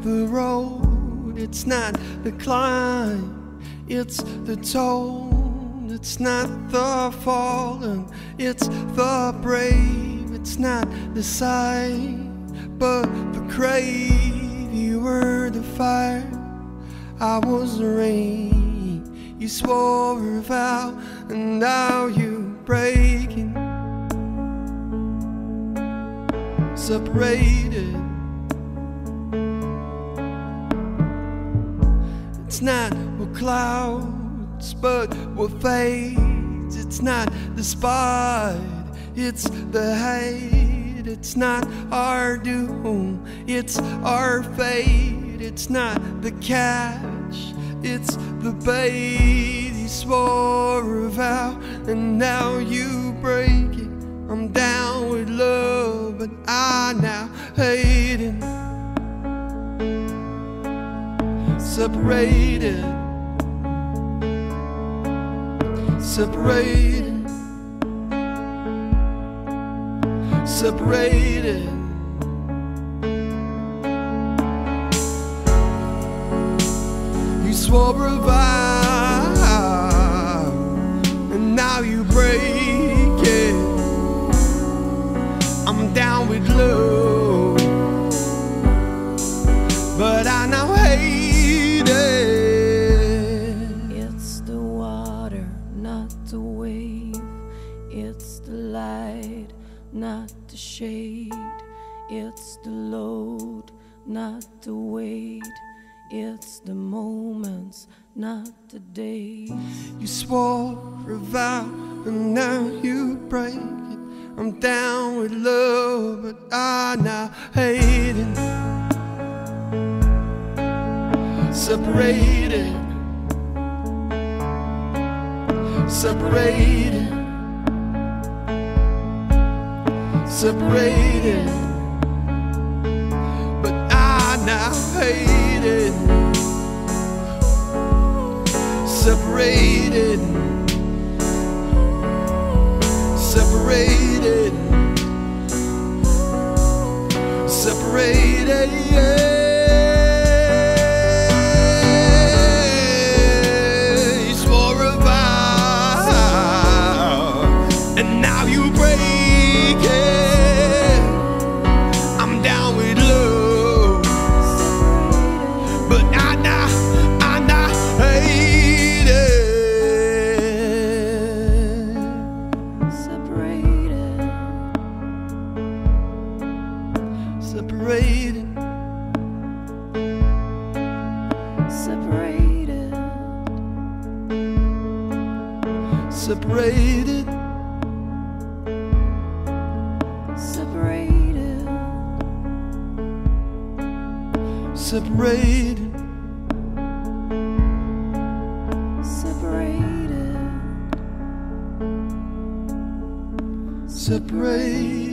the road. It's not the climb, it's the toll. It's not the fallen, it's the brave. It's not the sight, but the crave. You were the fire, I was the rain. You swore a vow, and now you breaking. Separated. It's not what clouds, but what fades. It's not the spot, it's the hate. It's not our doom, it's our fate. It's not the catch, it's the bait. You swore a vow, and now you break it. I'm down with love, but I now hate it. Separated. Separated. Separated. You swore a vow, and now you break it. I'm down with love, but I now hate it. It's the water, not the wave. It's the light, not the shade. It's the load, not the weight. It's the moments, not the days. You swore a vow, and now you break it. I'm down with love, but I now hate it. Separated. Separated. Separated. But I now hate it. Separated. Separated. Separated, yeah. You swore a vow, and now you break it. I'm down with love, but I now hate it. Separated. Separated. Separated. Separated. Separated. Separated. Separated.